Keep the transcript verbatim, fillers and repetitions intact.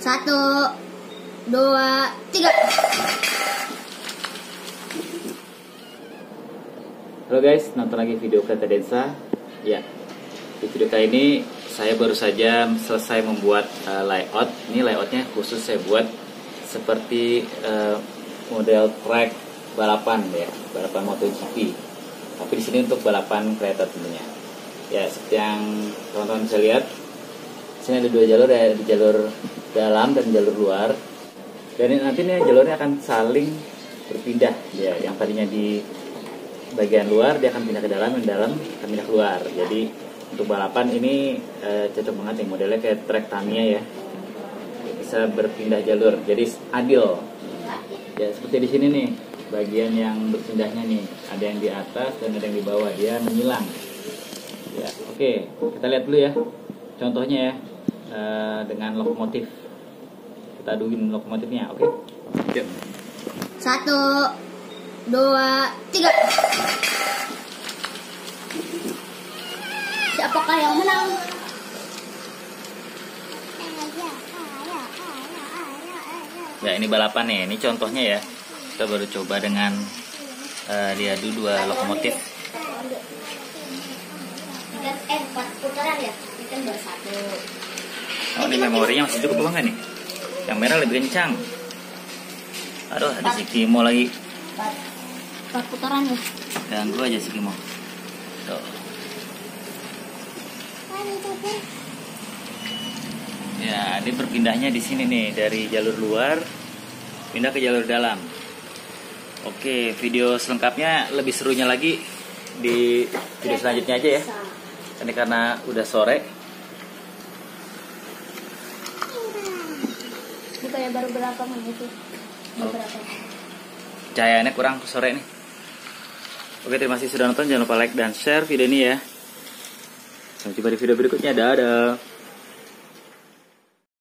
Satu, dua, tiga. Halo guys, nonton lagi video Kereta Densa. Ya, di video kali ini saya baru saja selesai membuat uh, layout. Ini layoutnya khusus saya buat seperti uh, model track balapan ya, balapan MotoGP. Tapi di sini untuk balapan kereta tentunya. Ya, seperti yang teman-teman bisa lihat, sini ada dua jalur ya, di jalur dalam dan jalur luar. Dan nanti nih jalurnya akan saling berpindah ya, yang tadinya di bagian luar dia akan pindah ke dalam, yang dalam akan pindah keluar. Jadi untuk balapan ini e, cocok banget nih, modelnya kayak trek Tamiya ya, bisa berpindah jalur, jadi adil. Ya seperti di sini nih, bagian yang berpindahnya nih, ada yang di atas dan ada yang di bawah, dia menyilang. Ya oke, kita lihat dulu ya, contohnya ya, e, dengan lokomotif. Kita aduin lokomotifnya, oke? Yuk. Satu, dua, tiga. Siapakah yang menang? Ya ini balapan nih, ini contohnya ya. Kita baru coba dengan uh, diadu dua lokomotif. Eh, empat putaran ya? Ini kan baru satu. Oh ini memorinya masih cukup apa enggak nih? Yang merah lebih kencang. Aduh, ada si Kimo lagi. Empat putaran ya? Ganggu aja si Kimo. Tuh. Ya, ini berpindahnya di sini nih, dari jalur luar pindah ke jalur dalam. Oke, video selengkapnya lebih serunya lagi di video selanjutnya aja ya. Ini karena udah sore. Ini kayak baru berapa menit itu? Oh. Cahayaannya kurang sore nih. Oke, terima kasih sudah nonton. Jangan lupa like dan share video ini ya. Sampai jumpa di video berikutnya. Dadah.